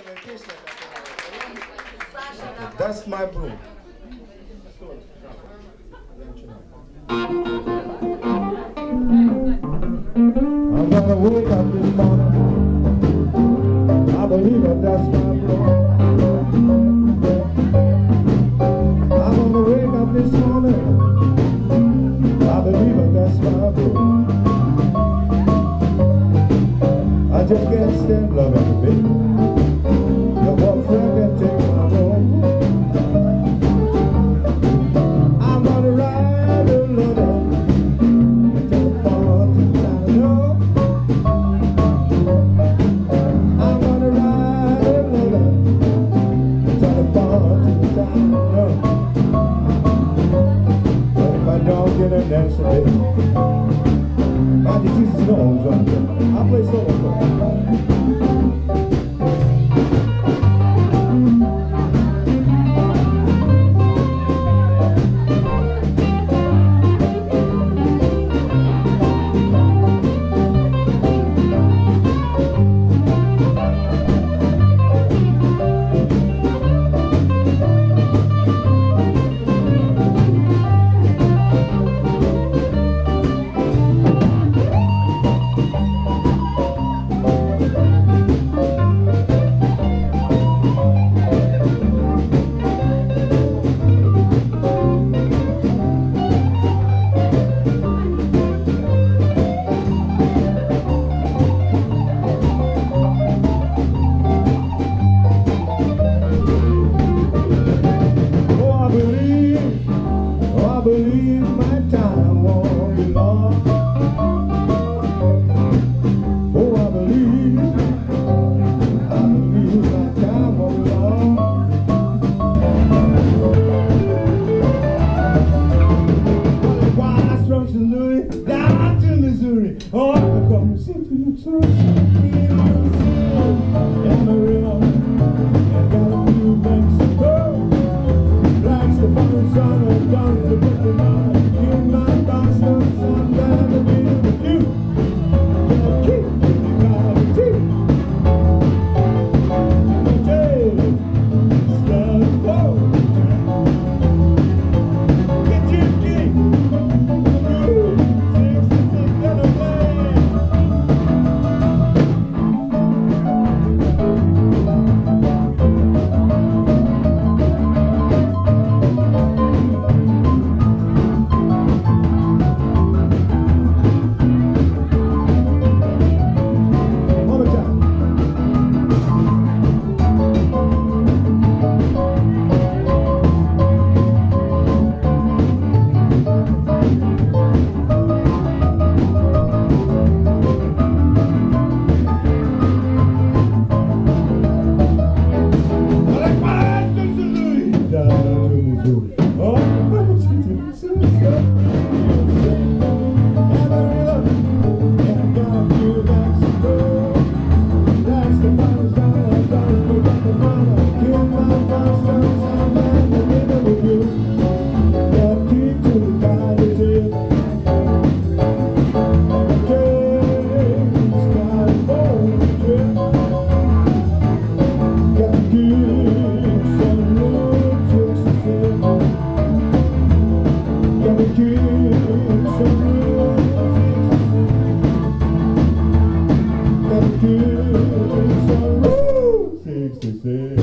That's my broom. I'm gonna wake up this morning. I believe that that's my broom. I'm gonna wake up this morning. I believe that that's my broom. I just can't stand loving me. Your boyfriend can take my broom. I'm gonna ride a little until the fall to China. I'm gonna ride a little until the fall to China. But if I don't get an answer, baby, my Jesus knows what I'm doing. I'll play solo for you. I believe my time won't be long. Oh, I believe my time won't be long. Why from St. Louis down to Missouri? Oh, I come to see you so Amarillo, and got a few Mexico. Likes the fun sun and guns to put them on. You might find some down the middle with you. Yeah, keep me by the teeth. Stand for get your king. You 66 gonna play. Six,